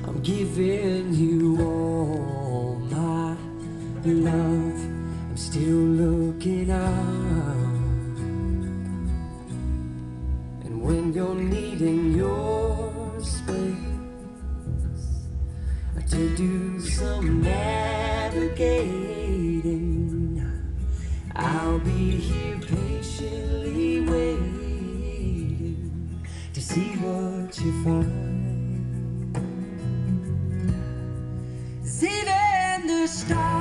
I'm giving you all my love. I'm still looking up, and when you're needing your space to do some navigating, I'll be here patiently waiting to see what you find. Even the stars